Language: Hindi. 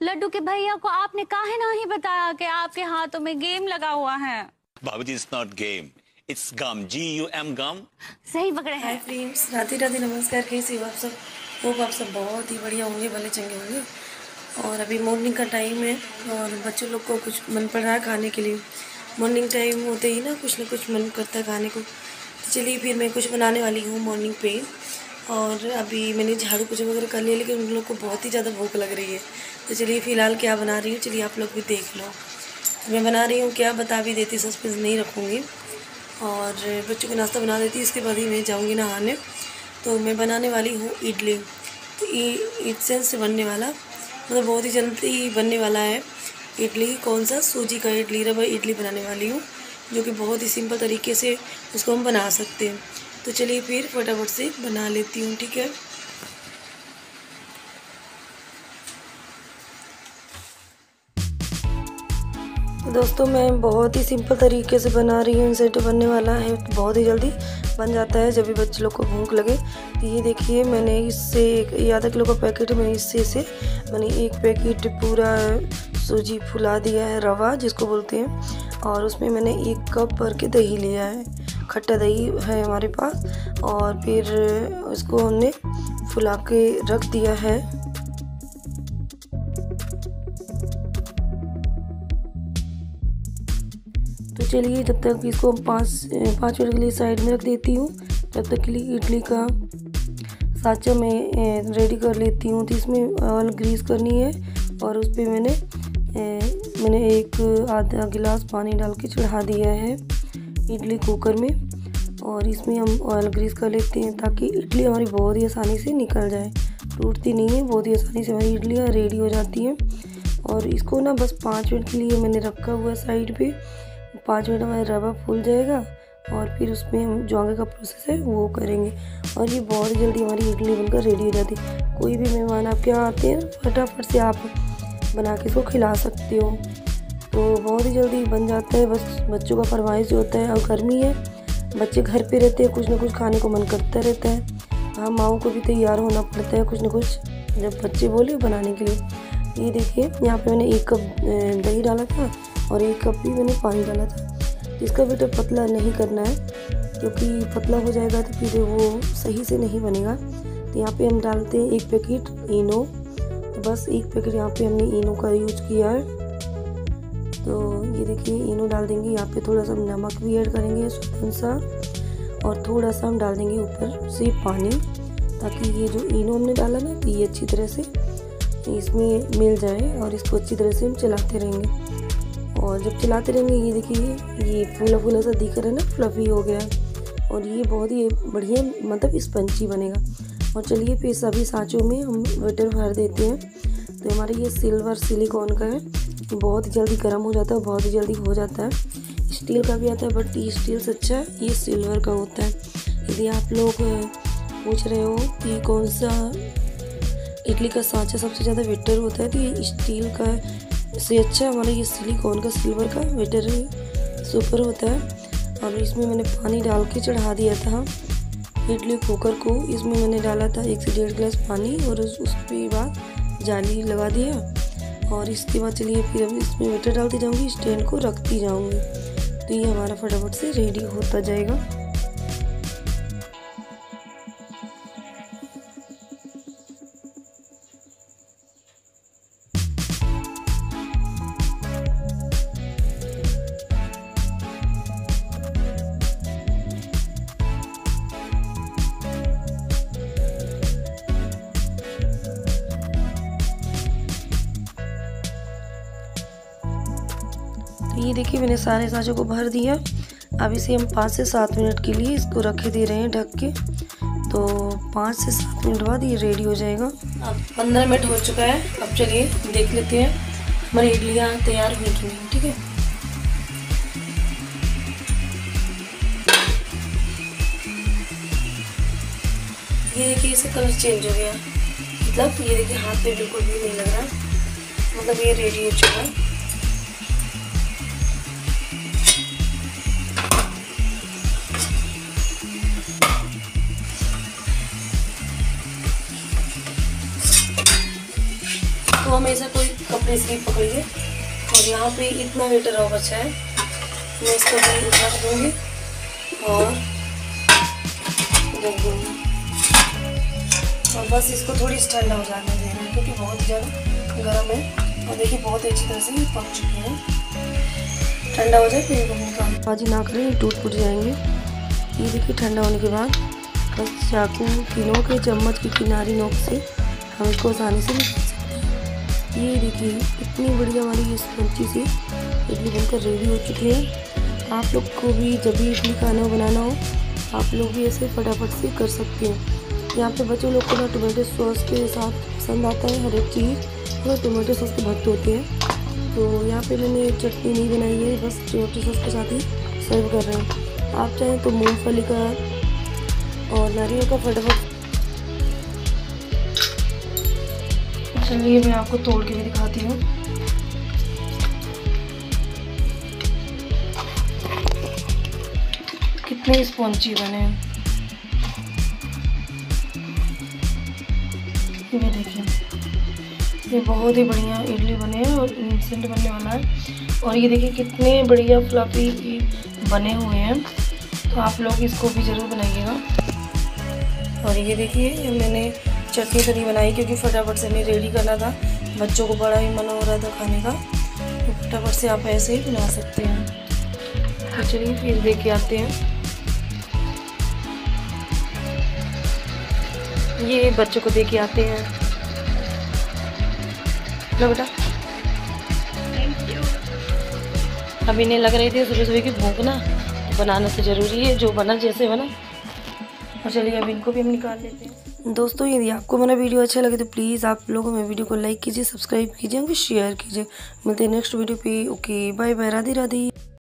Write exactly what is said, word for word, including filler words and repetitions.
लड्डू के भैया को आपने काहे नहीं बताया कि आपके हाथों में गेम लगा हुआ है? बाबूजी, it's not game, it's gum, G U M gum. सही पकड़े हैं। हाय फ्रेंड्स, राधे राधे, नमस्कार। कैसे हो आप सब? होप आप सब बहुत ही बढ़िया होंगे, भले चंगे होंगे। और अभी मॉर्निंग का टाइम है और बच्चों लोग को कुछ मन पड़ रहा है खाने के लिए। मॉर्निंग टाइम होते ही ना कुछ ना कुछ मन करता है खाने को। तो चलिए फिर मैं कुछ बनाने वाली हूँ मॉर्निंग पे। और अभी मैंने झाड़ू पोछा वगैरह कर लिया, लेकिन उन लोग को बहुत ही ज़्यादा भूख लग रही है। तो चलिए फ़िलहाल क्या बना रही हूँ, चलिए आप लोग भी देख लो। तो मैं बना रही हूँ क्या, बता भी देती, सस्पेंस नहीं रखूँगी। और बच्चों को नाश्ता बना देती, इसके बाद ही मैं जाऊँगी नहाने। तो मैं बनाने वाली हूँ इडली। तो इडसेंस से बनने वाला, मतलब बहुत ही जल्दी बनने वाला है इडली। कौन सा? सूजी का इडली, रवा इडली बनाने वाली हूँ, जो कि बहुत ही सिंपल तरीके से उसको हम बना सकते हैं। तो चलिए फिर फटाफट से बना लेती हूँ, ठीक है। तो दोस्तों मैं बहुत ही सिंपल तरीके से बना रही हूँ। इनसे तो बनने वाला है, बहुत ही जल्दी बन जाता है जब भी बच्चे लोग को भूख लगे। तो ये देखिए, मैंने इससे एक आधा किलो का पैकेट, मैंने इससे से मैंने एक पैकेट पूरा सूजी फुला दिया है, रवा जिसको बोलते हैं। और उसमें मैंने एक कप भर के दही लिया है, खट्टा दही है हमारे पास। और फिर उसको हमने फुला के रख दिया है। तो चलिए जब तक इसको पाँच पाँच मिनट के लिए साइड में रख देती हूँ, तब तक के लिए इडली का साँचा मैं रेडी कर लेती हूँ। तो इसमें ऑयल ग्रीस करनी है और उस पर मैंने मैंने एक आधा गिलास पानी डाल के चढ़ा दिया है इडली कुकर में। और इसमें हम ऑयल ग्रीस कर लेते हैं ताकि इडली हमारी बहुत ही आसानी से निकल जाए, टूटती नहीं है, बहुत ही आसानी से हमारी इडलियाँ रेडी हो जाती हैं। और इसको ना बस पाँच मिनट के लिए मैंने रखा हुआ है साइड पे। पाँच मिनट हमारा रवा फूल जाएगा और फिर उसमें हम जो आगे का प्रोसेस है वो करेंगे। और ये बहुत जल्दी हमारी इडली बनकर रेडी हो जाती है। कोई भी मेहमान आपके यहाँ आते हैं, फटाफट से आप बना के इसको खिला सकते हो। तो बहुत ही जल्दी बन जाता है। बस बच्चों का फरमाइश होता है, और गर्मी है, बच्चे घर पे रहते हैं, कुछ ना कुछ खाने को मन करता रहता है। हाँ, माओ को भी तैयार होना पड़ता है कुछ ना कुछ जब बच्चे बोले बनाने के लिए। ये देखिए, यहाँ पे मैंने एक कप दही डाला था और एक कप भी मैंने पानी डाला था। इसका बेटर पतला नहीं करना है, क्योंकि पतला हो जाएगा तो फिर वो सही से नहीं बनेगा। तो यहाँ पे हम डालते हैं एक पैकेट इनो। तो बस एक पैकेट यहाँ पे हमने इनो का यूज किया है। तो ये देखिए, इनो डाल देंगे। यहाँ पे थोड़ा सा नमक भी ऐड करेंगे स्वाद सा, और थोड़ा सा हम डाल देंगे ऊपर से पानी, ताकि ये जो इनो हमने डाला ना, तो ये अच्छी तरह से इसमें मिल जाए। और इसको अच्छी तरह से हम चलाते रहेंगे। और जब चलाते रहेंगे, ये देखिए ये फूला फूला सा दिख रहा है ना, फ्लफी हो गया। और ये बहुत ही बढ़िया, मतलब स्पंजी बनेगा। और चलिए फिर सभी सांचों में हम बैटर भर देते हैं। तो हमारे ये सिल्वर सिलिकॉन का है, बहुत ही जल्दी गर्म हो जाता है, बहुत ही जल्दी हो जाता है। स्टील का भी आता है, बट ये स्टील से अच्छा ये सिल्वर का होता है। यदि आप लोग पूछ रहे हो कि कौन सा इडली का सांचा सबसे ज़्यादा बेटर होता है, तो ये स्टील का से अच्छा हमारा ये सिलिकॉन का, सिल्वर का बेटर सुपर होता है। और इसमें मैंने पानी डाल के चढ़ा दिया था इडली कुकर को। इसमें मैंने डाला था एक से डेढ़ गिलास पानी, और उस उसके बाद जाली लगा दिया। और इसके बाद चलिए फिर अब इसमें बैटर डालती जाऊंगी, स्टैंड को रखती जाऊंगी। तो ये हमारा फटाफट से रेडी होता जाएगा। तो ये देखिए, मैंने सारे सांचों को भर दिया। अब इसे हम पाँच से सात मिनट के लिए इसको रखे दे रहे हैं ढक के। तो पाँच से सात मिनट बाद ये रेडी हो जाएगा। अब पंद्रह मिनट हो चुका है। अब चलिए देख लेते हैं हमारी इडलियाँ तैयार हुई कि नहीं, ठीक है। ये देखिए, इसका कलर चेंज हो गया, मतलब ये देखिए हाथ पे बिल्कुल भी नहीं लग रहा, मतलब ये रेडी हो चुका है। तो हमेशा कोई कपड़े से पकड़िए। और यहाँ पे इतना लीटर और बचा है, मैं इसको भी रख दूँगी और रख दूँगी और बस इसको थोड़ी ठंडा हो जाने देना है क्योंकि बहुत ज़्यादा गर्म है। और देखिए बहुत अच्छी तरह से पक चुके हैं, ठंडा हो जाए फिर निकाल। भाजी ना करें टूट फूट जाएंगे। ये देखिए ठंडा होने के बाद बस चाकू की नोक के चम्मच की किनारी नोक से हम इसको आसानी से निकाल सकते हैं। ये देखिए इतनी बढ़िया हमारी ये स्पंजी सी इडली बनकर रेडी हो चुकी है। आप लोग को भी जब भी इडली खाना बनाना हो आप लोग भी ऐसे फटाफट से कर सकते हैं। यहाँ पे बच्चों लोग को ना टोमेटो सॉस के साथ पसंद आता है हर एक चीज़, और टोमेटो सॉस के भक्त होते हैं। तो यहाँ पे मैंने चटनी नहीं बनाई है, बस टोमेटो सॉस के साथ ही सर्व कर रहे हैं। आप चाहें तो मूंगफली का और नारियल का फटाफट। चलिए मैं आपको तोड़ के भी दिखाती हूँ। कितने स्पॉन्जी बने हैं, ये देखिए ये बहुत ही बढ़िया इडली बने हैं और इंस्टेंट बनने वाला है। और ये देखिए कितने बढ़िया फ्लफी बने हुए हैं, तो आप लोग इसको भी ज़रूर बनाइएगा। और ये देखिए मैंने चटनी तो नहीं बनाई क्योंकि फटाफट से मैं रेडी करना था, बच्चों को बड़ा ही मन हो रहा था खाने का, तो फटाफट से आप ऐसे ही बना सकते हैं। तो चलिए फिर देख के आते हैं। ये बच्चों को दे के आते हैं। लो बेटा, थैंक यू। अब इन्हें लग रही थी सुबह सुबह की भूख ना, तो बनाना तो ज़रूरी है, जो बना जैसे बना। और चलिए अब इनको भी हम निकाल लेते हैं। दोस्तों यदि आपको मेरा वीडियो अच्छा लगे तो प्लीज़ आप लोग हमें वीडियो को लाइक कीजिए, सब्सक्राइब कीजिए, हमको शेयर कीजिए। मिलते हैं नेक्स्ट वीडियो पे। Okay bye bye, Radhe Radhe.